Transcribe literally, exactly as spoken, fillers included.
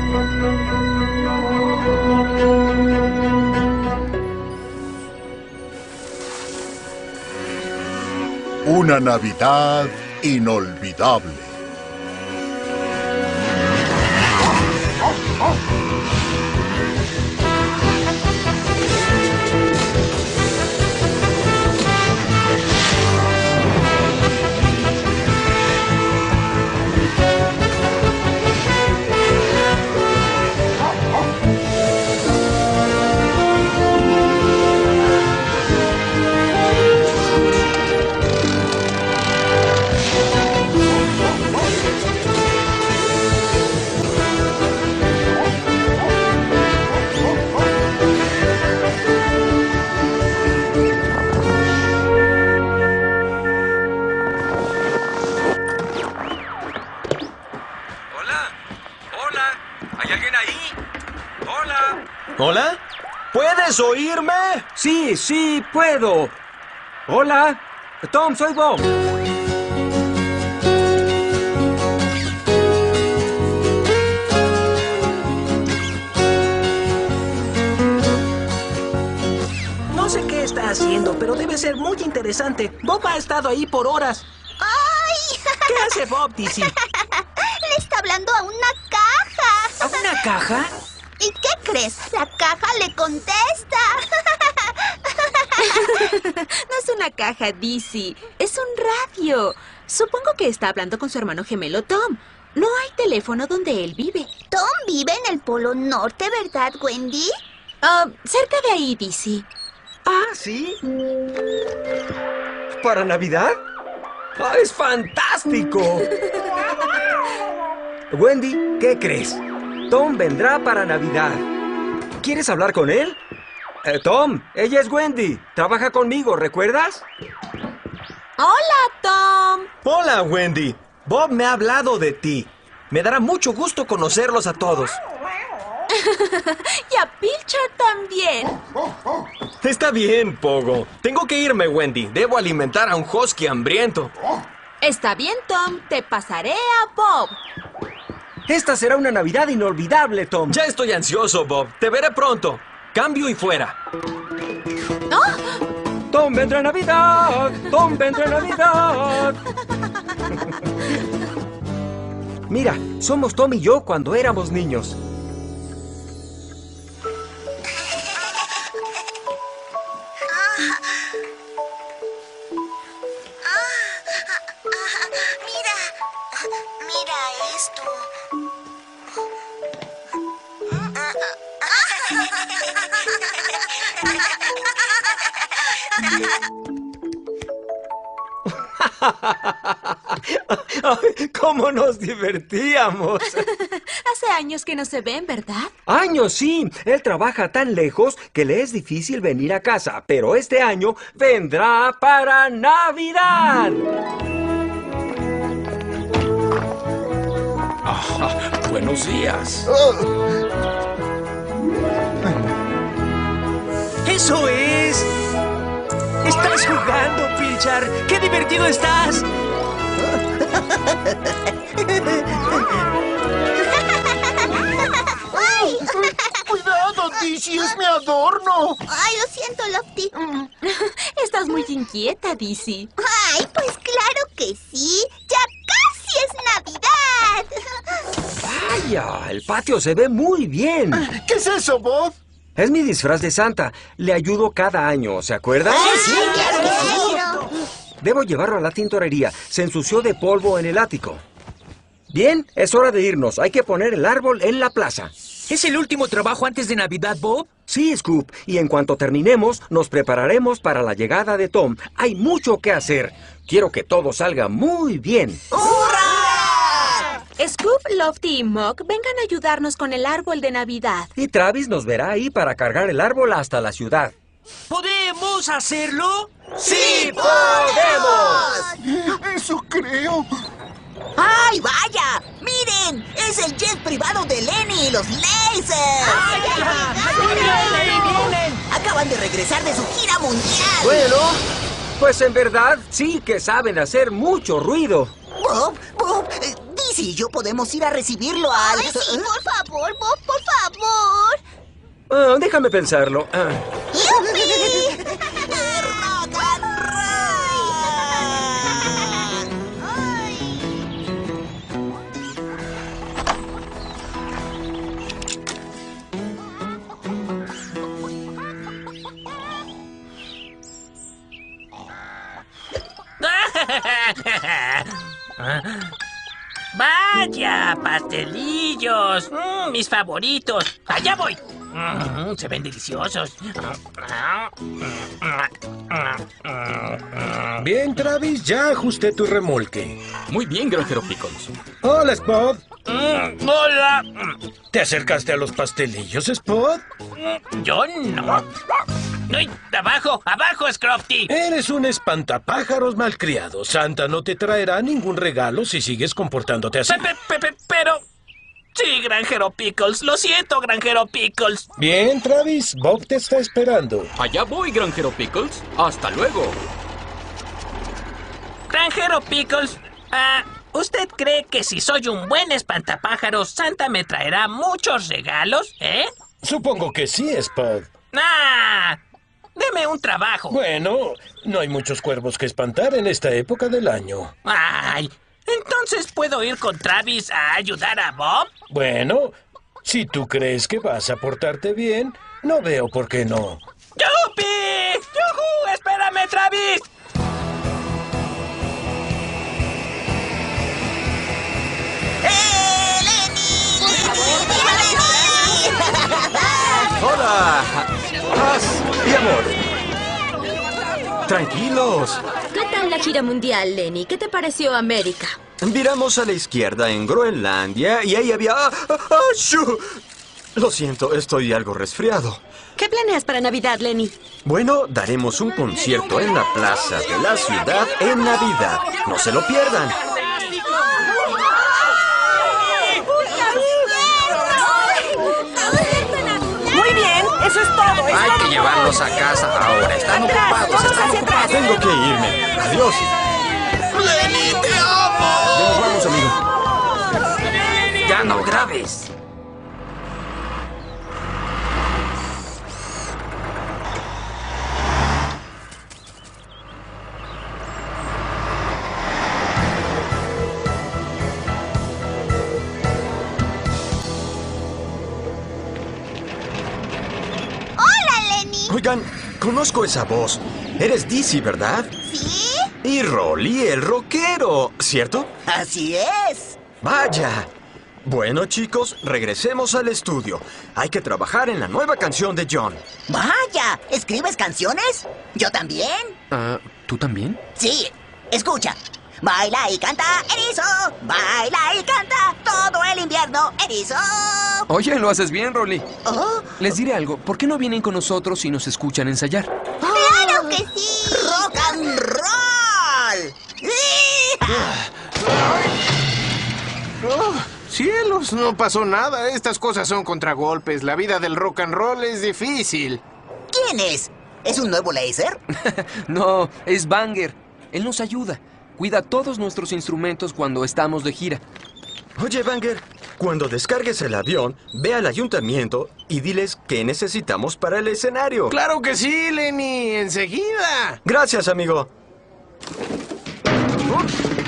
Una Navidad inolvidable. ¿Hola? ¿Puedes oírme? Sí, sí, puedo. Hola. Tom, soy Bob. No sé qué está haciendo, pero debe ser muy interesante. Bob ha estado ahí por horas. ¡Ay! ¿Qué hace Bob, Dizzy? Le está hablando a una caja. ¿A una caja? ¿Y qué crees? La caja le contesta. No es una caja, Dizzy. Es un radio. Supongo que está hablando con su hermano gemelo Tom. No hay teléfono donde él vive. Tom vive en el Polo Norte, ¿verdad, Wendy? Uh, cerca de ahí, Dizzy. Ah, ¿sí? ¿Para Navidad? ¡Ah, es fantástico! Wendy, ¿qué crees? Tom vendrá para Navidad. ¿Quieres hablar con él? Eh, Tom, ella es Wendy. Trabaja conmigo, ¿recuerdas? Hola, Tom. Hola, Wendy. Bob me ha hablado de ti. Me dará mucho gusto conocerlos a todos. Y a Pilchard también. Está bien, Pogo. Tengo que irme, Wendy. Debo alimentar a un husky hambriento. Está bien, Tom. Te pasaré a Bob. Esta será una Navidad inolvidable, Tom. Ya estoy ansioso, Bob. Te veré pronto. Cambio y fuera. ¡Oh! ¡Tom vendrá a Navidad! ¡Tom vendrá a Navidad! Mira, somos Tom y yo cuando éramos niños. Mira, mira esto. ¡Cómo nos divertíamos! Hace años que no se ven, ¿verdad? Años, sí. Él trabaja tan lejos que le es difícil venir a casa, pero este año vendrá para Navidad. Ah, buenos días. ¡Eso es! ¡Estás jugando, Pilchard! ¡Qué divertido estás! ¡Ay! ¡Cuidado, Dizzy! ¡Es mi adorno! ¡Ay, lo siento, Lofty! Estás muy inquieta, Dizzy. ¡Ay, pues claro que sí! ¡Ya casi es Navidad! ¡Vaya! El patio se ve muy bien. ¿Qué es eso, Bob? Es mi disfraz de Santa. Le ayudo cada año, ¿se acuerda? ¡Sí, claro que sí! Debo llevarlo a la tintorería. Se ensució de polvo en el ático. Bien, es hora de irnos. Hay que poner el árbol en la plaza. ¿Es el último trabajo antes de Navidad, Bob? Sí, Scoop. Y en cuanto terminemos, nos prepararemos para la llegada de Tom. Hay mucho que hacer. Quiero que todo salga muy bien. ¡Hurra! Scoop, Lofty y Muck vengan a ayudarnos con el árbol de Navidad. Y Travis nos verá ahí para cargar el árbol hasta la ciudad. ¿Podemos hacerlo? ¡Sí podemos! Eso creo. ¡Ay, vaya! ¡Miren! ¡Es el jet privado de Lenny y los Lasers! ¡Ay, ya! ¡Vienen, vienen! Acaban de regresar de su gira mundial. Bueno, pues en verdad sí que saben hacer mucho ruido. Bob, Bob, eh, Dizzy sencillo, podemos ir a recibirlo al... Ay, sí, por favor, Bob, por favor. Ah, déjame pensarlo. Ah, ¡Yupi! Rock and ¡Vaya, pastelillos! Mm, mis favoritos. Allá voy. Mm, se ven deliciosos. Bien, Travis, ya ajusté tu remolque. Muy bien, granjero Pickles. Hola, Spot. Mm, ¡Hola! ¿Te acercaste a los pastelillos, Spot? Mm, Yo no. ¡Ay, abajo! ¡Abajo, Scrofty! Eres un espantapájaros malcriado. Santa no te traerá ningún regalo si sigues comportándote así. Pepe, Pepe, pero... Sí, granjero Pickles. Lo siento, granjero Pickles. Bien, Travis, Bob te está esperando. Allá voy, granjero Pickles. Hasta luego. Granjero Pickles, ah, ¿usted cree que si soy un buen espantapájaros, Santa me traerá muchos regalos, eh? Supongo que sí, Spot. ¡Ah! Deme un trabajo. Bueno, no hay muchos cuervos que espantar en esta época del año. ¡Ay! ¿Entonces puedo ir con Travis a ayudar a Bob? Bueno, si tú crees que vas a portarte bien, no veo por qué no. ¡Yupi! ¡Yujú! ¡Espérame, Travis! ¡Eh, Lenny! ¡Hola! Paz y amor. Tranquilos. ¿Qué tal la gira mundial, Lenny? ¿Qué te pareció América? Viramos a la izquierda en Groenlandia y ahí había... ¡Ah! ¡Ah! ¡Ah! ¡Shoo! Lo siento, estoy algo resfriado. ¿Qué planeas para Navidad, Lenny? Bueno, daremos un concierto en la plaza de la ciudad en Navidad. No se lo pierdan. Muy bien, eso es todo. Es Hay todo que por llevarlos hoy. a casa ahora. Están Atrás, ocupados, todos están hacia ocupados. atrás. Tengo que irme. Adiós. ¡Lenny, te amo! Ya nos vamos, amigo. Ya no grabes. Hola, Lenny. Oigan, conozco esa voz. Eres Dizzy, ¿verdad? ¿Sí? Y Rolly, el rockero, ¿cierto? Así es. Vaya. Bueno, chicos, regresemos al estudio. Hay que trabajar en la nueva canción de John. Vaya, ¿escribes canciones? ¿Yo también? Ah, ¿tú también? Sí, escucha. Baila y canta, erizo. Baila y canta todo el invierno, erizo. Oye, lo haces bien, Rolly. Oh, Les diré algo. ¿Por qué no vienen con nosotros y nos escuchan ensayar? ¡Claro que sí! rock and roll. Oh, cielos, no pasó nada. Estas cosas son contragolpes. La vida del rock and roll es difícil. ¿Quién es? ¿Es un nuevo láser? No, es Banger. Él nos ayuda. Cuida todos nuestros instrumentos cuando estamos de gira. Oye, Banger, cuando descargues el avión, ve al ayuntamiento y diles qué necesitamos para el escenario. Claro que sí, Lenny. Enseguida. Gracias, amigo. Oh,